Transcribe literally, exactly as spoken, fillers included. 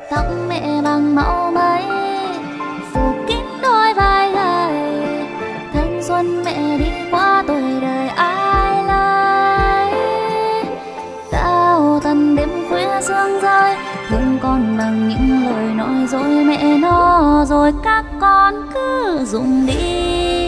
Tóc mẹ bằng mẫu mây phủ kín đôi vai gầy, thanh xuân mẹ đi qua tuổi đời ai lấy. Tao tần đêm khuya sương rơi, thương con bằng những lời nói dối mẹ nó, rồi các con cứ dùng đi.